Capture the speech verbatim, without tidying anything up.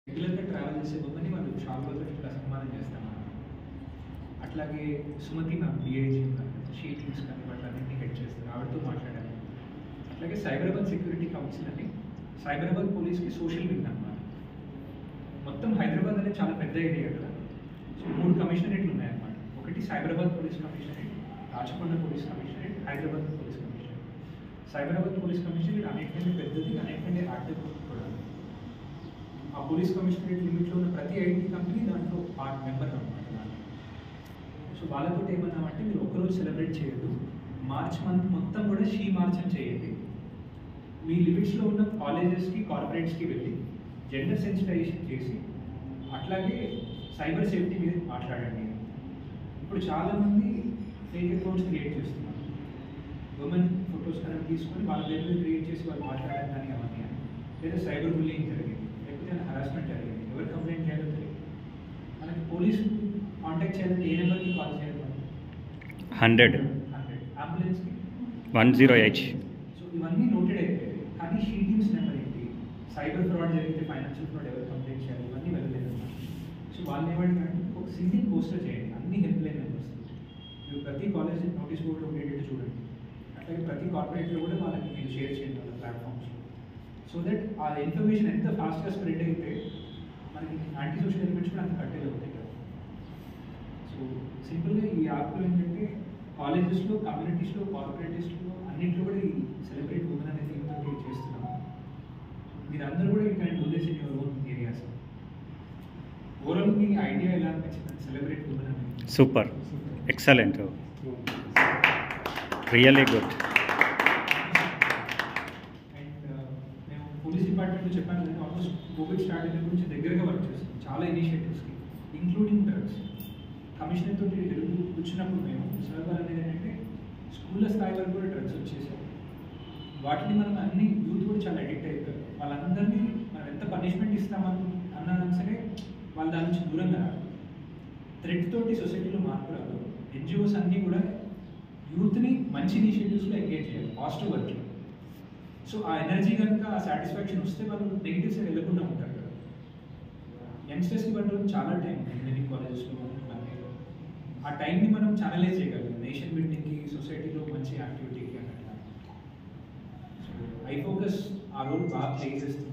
రెగ్యులర్‌గా ట్రావెల్ చేసే బొమ్మని వాళ్ళు షాల్వాతో ఇట్లా సన్మానం చేస్తాం. అట్లాగే సుమతి మ్యామ్ డిఐజీ ఉన్నారు. షీ టీమ్స్ కానీ వాటిలన్నింటినీ హెడ్ చేస్తారు. ఆవిడతో మాట్లాడాను. అట్లాగే సైబరాబాద్ సెక్యూరిటీ కౌన్సిల్ అని సైబరాబాద్ పోలీస్‌కి సోషల్ వింగ్ అన్నమాట. మొత్తం హైదరాబాద్ అనేది చాలా పెద్ద ఏరియా కదా. సో మూడు కమిషనరేట్లు ఉన్నాయన్నమాట. ఒకటి Cyberabad police commissionerate, Rachakonda police commissionerate, Hyderabad police commissionerate. Cyberabad police commissionerate అన్నిటికంటే పెద్దది, అన్నిటికంటే యాక్టివ్ కూడా. ఆ పోలీస్ కమిషనరేట్ లిమిట్లో ఉన్న ప్రతి ఐటీ కంపెనీ దాంట్లో పార్ట్ మెంబర్ అనమాట. సో వాళ్ళతో ఏమన్నామంటే మీరు ఒక్కరోజు సెలబ్రేట్ చేయొద్దు, మార్చ్ మంత్ మొత్తం కూడా షీ మార్చ్ అని చేయండి. మీ లిమిట్స్లో ఉన్న కాలేజెస్కి కార్పొరేట్స్కి వెళ్ళి జెండర్ సెన్సిటైజేషన్ చేసి అట్లాగే సైబర్ సేఫ్టీ మీద మాట్లాడండి. ఇప్పుడు చాలామంది ఫేక్ అకౌంట్స్ క్రియేట్ చేస్తున్నారు. ఉమెన్ ఫొటోస్ కనుక తీసుకొని వాళ్ళ పేరు మీద క్రియేట్ చేసి వాళ్ళు మాట్లాడడం కానీ అవన్నీ, లేదా సైబర్ బుల్లింగ్ జరిగింది, లేకపోతే హరాస్మెంట్ జరిగింది, ఎవరు కంప్లైంట్ చేయాలో తెలియదు. మనకి పోలీసు కాంటాక్ట్ చేయాలంటే ఏ నెంబర్కి కాల్ చేయాలి? హండ్రెడ్ హండ్రెడ్ అంబులెన్స్కి వన్ జీరో ఎయిట్. సో ఇవన్నీ నోటెడ్ అయిపోయాయి. కానీ షీ టీమ్స్ నెంబర్ ఏంటి, సైబర్ ఫ్రాడ్ జరిగితే ఫైనాన్షియల్ ఫ్రాడ్ ఎవరు కంప్లైంట్ చేయాలి, ఇవన్నీ వెళ్ళలేదు అన్నమాట. సో వాళ్ళు ఏమంటారంటే ఒక సింగిల్ పోస్టర్ చేయండి అన్ని హెల్ప్ లైన్ నెంబర్స్. మీరు ప్రతి కాలేజ్ నోటీస్ బోర్డులో ఉండేటట్టు చూడండి. అట్లాగే ప్రతి కార్పొరేట్లో కూడా వాళ్ళకి మీరు షేర్ చేయండి వాళ్ళ ప్లాట్ఫామ్స్లో. సో దట్ ఆ ఇన్ఫర్మేషన్ ఎంత ఫాస్ట్గా స్ప్రెడ్ అయితే మనకి యాంటీ సోషల్ ఎలిమెంట్స్ కూడా అంత కట్టేలు అవుతాయి కదా. సో సింపుల్గా ఈ యాప్లో ఏంటంటే కాలేజెస్లో, కమ్యూనిటీస్లో, కార్పొరేటివ్స్లో అన్నింటిలో కూడా ఈ సెలబ్రేట్ ఉమెన్ అనేది ఇంప్లిమెంట్ చేస్తున్నాము. మీరు అందరూ కూడా you can do this in your own areas. Overall మీ ఐడియా ఎలా అనిపించింది సెలబ్రేట్ ఉమెన్ అనేది? Super, excellent, really good. And మేము పోలీస్ డిపార్ట్మెంట్లో చెప్పాను కదా, ఆల్మోస్ట్ కోవిడ్ స్టార్ట్ అయిన గురించి దగ్గరగా వర్క్ చేస్తాం చాలా ఇనిషియేటివ్స్కి, ఇంక్లూడింగ్ డ్రగ్స్. కమిషనర్ తోటి ఎదురు కూర్చున్నప్పుడు మేము సార్ వాళ్ళు అనేది ఏంటంటే స్కూళ్ళ స్థాయి వరకు కూడా డ్రగ్స్ వచ్చేసాయి. వాటిని మనం అన్ని యూత్ కూడా చాలా అడిక్ట్ అయిపోయారు. వాళ్ళందరినీ మనం ఎంత పనిష్మెంట్ ఇస్తామని అన్నా సరే వాళ్ళు దాని నుంచి దూరంగా రాదు. థ్రెడ్ తోటి సొసైటీలో మార్పు రాదు. ఎన్జిఓస్ అన్నీ కూడా యూత్ని మంచి ఇనిషియేటివ్స్లో ఎంగేజ్ చేయాలి, పాజిటివ్ వర్క్లో. సో ఆ ఎనర్జీ కనుక ఆ సాటిస్ఫాక్షన్ వస్తే వాళ్ళు నెగిటివ్ సైడ్ వెళ్ళకుండా ఉంటారు కదా. యంగ్స్టర్స్కి పట్టడం చాలా టైం ఉంది ఇంజనీరింగ్ కాలేజెస్లో, మనీలో. ఆ టైంని మనం ఛానలైజ్ చేయగలం నేషన్ బిల్డింగ్కి, సొసైటీలో మంచి యాక్టివిటీకి అన్నట్టు. సో ఐ ఫోకస్ ఆ రోల్ బాగా ప్లే చేస్తుంది.